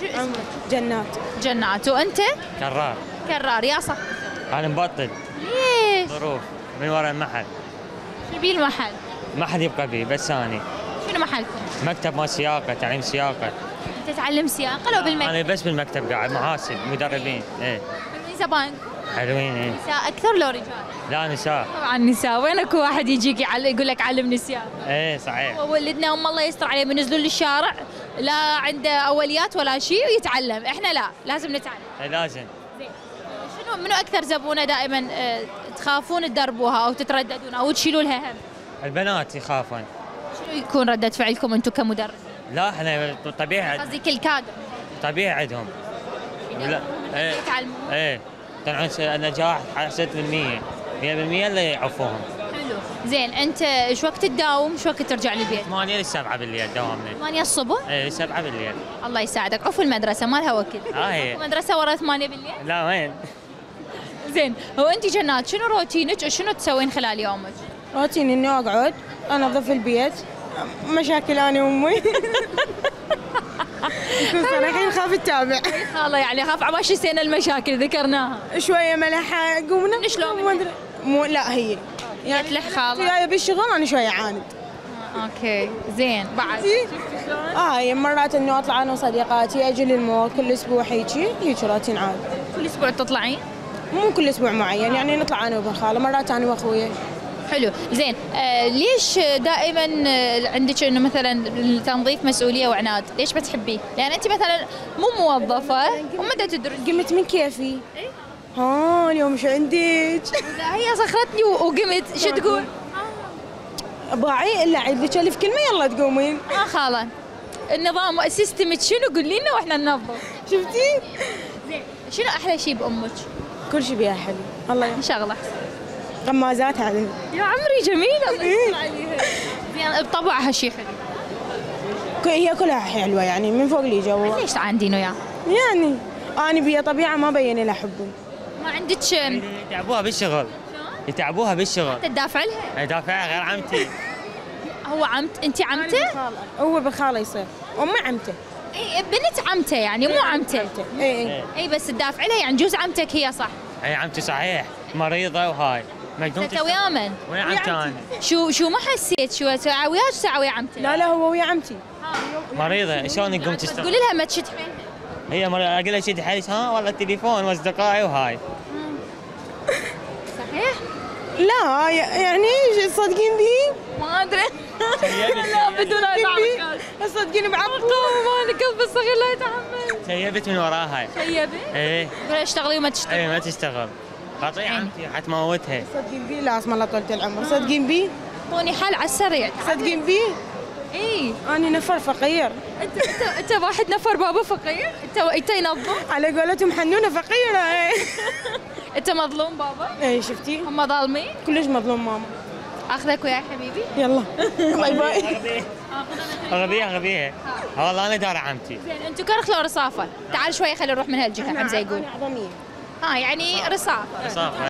شو اسمك؟ جنات. جنات. وانت؟ كرار. كرار. يا صح. انا مبطل. ليش؟ ظروف من وراء المحل. شو بيه المحل؟ ما حد يبقى بي بس اني. شنو محلكم؟ مكتب مال سياقه، تعليم سياقه. انت تعلم سياقه لو بالمكتب؟ انا بس بالمكتب قاعد محاسب مدربين. ايه زباين حلوين. ايه نساء اكثر لو رجال؟ لا نساء. طبعا نساء، وين اكو واحد يجيك يقول لك علمني سياقه؟ ايه صحيح. ولدنا ام الله يستر عليه بينزلون للشارع لا عنده اوليات ولا شيء ويتعلم، احنا لا لازم نتعلم. إيه لازم. زين منو اكثر زبونه دائما تخافون تدربوها او تترددون او تشيلوا لها هم؟ البنات يخافون. شنو يكون ردة فعلكم انتم كمدرب؟ لا احنا طبيعي. قصدي كل كادر طبيعي عندهم. لا ايه يتعلمون. ايه طبعا النجاح 6% 100% اللي يعوفوهم. حلو. زين انت ايش وقت تداوم؟ ايش وقت ترجع للبيت؟ 8 ل 7 بالليل دوامنا. 8 الصبح؟ ايه 7 بالليل. الله يساعدك. عفوا المدرسه ما لها وكل. هي المدرسه ورا 8 بالليل؟ لا وين. زين هو انت جنات شنو روتينك؟ شنو تسوين خلال يومك؟ روتيني اني اقعد انظف البيت، مشاكل انا وامي. نكون صريحين خاف تتابع. الله يعني خاف عباشي سنة المشاكل ذكرناها. شويه ملحه قومنا شلون؟ ما ادري مو لا هي يعني تلح خالة. جايه بالشغل انا شويه عاند. اوكي زين بعد هي مرات انه اطلع انا وصديقاتي اجي للمول كل اسبوع هيك روتين عادي. كل اسبوع تطلعين؟ مو كل اسبوع معين، يعني نطلع انا وابن خاله، مرات انا واخويا. حلو. زين ليش دائما عندك انه مثلا التنظيف مسؤوليه وعناد؟ ليش بتحبيه؟ لان انت مثلا مو موظفه وما تدرسين. قمت من كيفي. ها اليوم ايش عندك؟ لا هي صخرتني وقمت. شو تقول؟ باعي الا عيد لك الف كلمه يلا تقومين. خاله النظام سيستمك شنو؟ قولي لنا واحنا ننظف. شفتي؟ زين شنو احلى شيء بامك؟ كل شيء بيها حلو. الله ان شاء الله. غمازات عليه. يا عمري جميله. الله يستر عليها. زين بطبعها شيء حلو. هي كلها حلوه يعني من فوق لي جوا. ليش تعاندين وياه؟ يعني انا بيا طبيعه ما بين لها حبي. ما عندك يتعبوها بالشغل. يتعبوها بالشغل. تدافع لها؟ يدافعها غير عمتي. هو انت عمته؟ هو بخاله يصير، امي عمته. اي بنت عمته يعني مو عمته. اي بس تدافع لها يعني جوز عمتك هي صح؟ اي عمتي صحيح مريضه وهاي مجنون. انت ويا من؟ ويا عمتي انا. شو ما حسيت شو ساعه وياك ساعه ويا عمتك؟ لا هو ويا عمتي. مريضه شلون تقوم تشتغل؟ تقول لها ما تشد حيلها. هي اقول لها شدي حيلك ها والله التليفون واصدقائي وهاي. صحيح؟ لا يعني صدقين بي؟ ما ادري. لا بدون لا صدقين بعض. ما قلب الصغير لا يتحمل. شيبت من وراها. شيبت؟ ايه. تقول اشتغلي وما تشتغل. ايه ما تشتغل. خاطري عمتي حتموتها. صدقين بي؟ لا اسم الله طولة العمر. صدقين بي؟ اعطوني حل على السريع. صدقين بي؟ اي انا نفر فقير. انت واحد نفر بابا فقير؟ انت ينظم؟ على قولتهم حنونه فقيره. ايه. انت مظلوم بابا؟ ايه شفتي؟ هم ظالمين؟ كلش مظلوم ماما. اخذك وياي حبيبي؟ يلا باي باي. اغبيها والله انا دار عمتي. زين انتم كرخ لو رصافه، تعال شوي خلينا نروح من هالجهه حمزه يقول. انا عظميه. يعني رصافه.